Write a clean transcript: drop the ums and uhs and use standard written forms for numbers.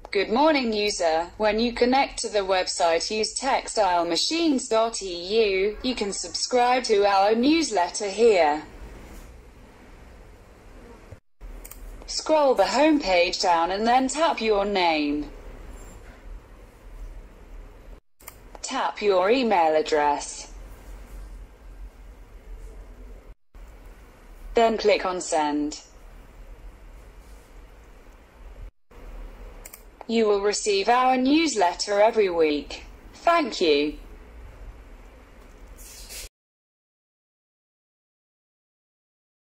Good morning, user. When you connect to the website use textilemachines.eu, you can subscribe to our newsletter here. Scroll the homepage down and then tap your name. Tap your email address. Then click on Send. You will receive our newsletter every week. Thank you.